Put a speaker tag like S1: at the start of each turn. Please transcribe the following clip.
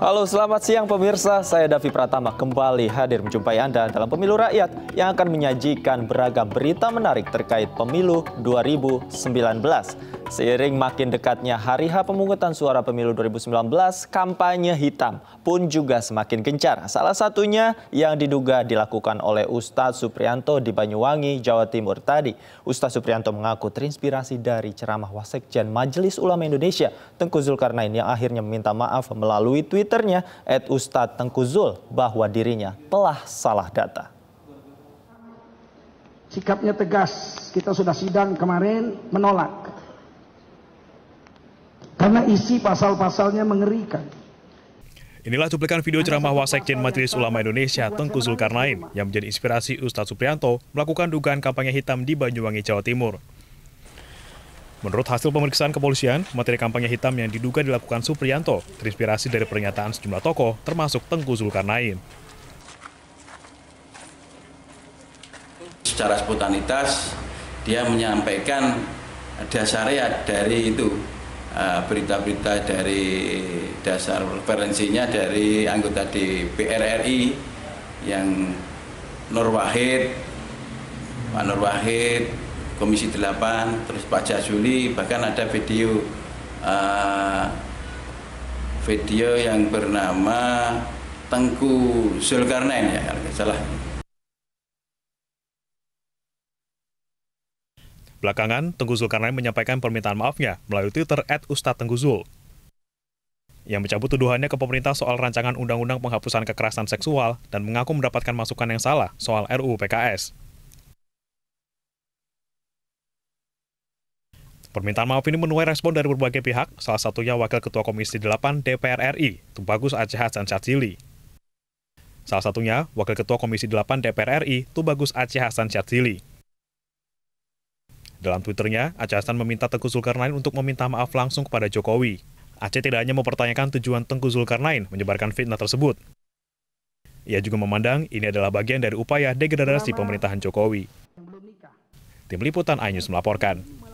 S1: Halo, selamat siang pemirsa. Saya Davi Pratama kembali hadir menjumpai Anda dalam Pemilu Rakyat yang akan menyajikan beragam berita menarik terkait Pemilu 2019. Seiring makin dekatnya hari H pemungutan suara Pemilu 2019, kampanye hitam pun juga semakin gencar. Salah satunya yang diduga dilakukan oleh Ustadz Supriyanto di Banyuwangi, Jawa Timur tadi. Ustadz Supriyanto mengaku terinspirasi dari ceramah Wasekjen Majelis Ulama Indonesia, Tengku Zulkarnain, yang akhirnya meminta maaf melalui Twitternya @ustadz_tengkuzul bahwa dirinya telah salah data.
S2: Sikapnya tegas, kita sudah sidang kemarin menolak. Karena isi pasal-pasalnya mengerikan.
S3: Inilah cuplikan video ceramah Wasekjen Majelis Ulama Indonesia, Tengku Zulkarnain, yang menjadi inspirasi Ustadz Supriyanto melakukan dugaan kampanye hitam di Banyuwangi, Jawa Timur. Menurut hasil pemeriksaan kepolisian, materi kampanye hitam yang diduga dilakukan Supriyanto terinspirasi dari pernyataan sejumlah tokoh, termasuk Tengku Zulkarnain.
S4: Secara spontanitas, dia menyampaikan dasarnya dari itu, berita-berita dari dasar referensinya dari anggota DPR RI yang Nur Wahid, Pak Nur Wahid, Komisi 8, terus Pak Jazuli, bahkan ada video yang bernama Tengku Zulkarnain, ya kalau nggak salah.
S3: Belakangan, Tengku Zulkarnain menyampaikan permintaan maafnya melalui Twitter @ustadz_tengkuzul, yang mencabut tuduhannya ke pemerintah soal rancangan undang-undang penghapusan kekerasan seksual dan mengaku mendapatkan masukan yang salah soal RUU PKS. Permintaan maaf ini menuai respon dari berbagai pihak, salah satunya Wakil Ketua Komisi 8 DPR RI, Tubagus Aceh Hasan Syadzili. Salah satunya Wakil Ketua Komisi 8 DPR RI, Tubagus Aceh Hasan Syadzili. Dalam Twitternya, Aceh Hasan meminta Tengku Zulkarnain untuk meminta maaf langsung kepada Jokowi. Aceh tidak hanya mempertanyakan tujuan Tengku Zulkarnain menyebarkan fitnah tersebut. Ia juga memandang ini adalah bagian dari upaya degradasi pemerintahan Jokowi. Tim Liputan iNews melaporkan.